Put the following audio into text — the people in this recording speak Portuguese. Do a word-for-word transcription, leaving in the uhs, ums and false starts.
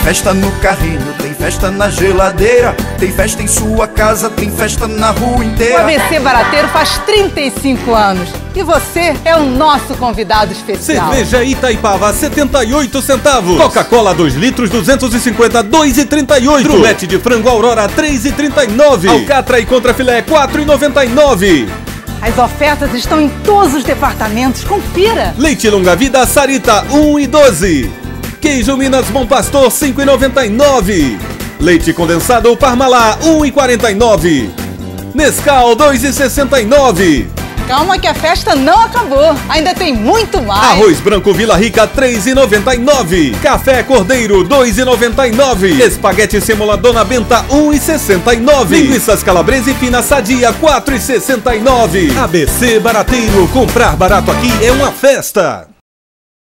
festa no carrinho, tem festa na geladeira, tem festa em sua casa, tem festa na rua O inteira. A B C Barateiro faz trinta e cinco anos e você é o nosso convidado especial. Cerveja Itaipava, setenta e oito centavos. Coca-Cola dois litros, duzentos e cinquenta, dois e trinta e oito. Drumete de frango Aurora, três e trinta e nove. Alcatra e contrafilé, quatro e noventa e nove. As ofertas estão em todos os departamentos, confira. Leite longa vida Sarita, um e doze. Queijo Minas Bom Pastor, cinco e noventa e nove. Leite condensado Parmalat, um e quarenta e nove. Nescau, dois e sessenta e nove. Calma que a festa não acabou, ainda tem muito mais. Arroz branco Vila Rica, três e noventa e nove. Café Cordeiro, dois e noventa e nove. Espaguete Semola Dona Benta, um e sessenta e nove. Linguiças Calabresa e Fina Sadia, quatro e sessenta e nove. A B C Barateiro, comprar barato aqui é uma festa.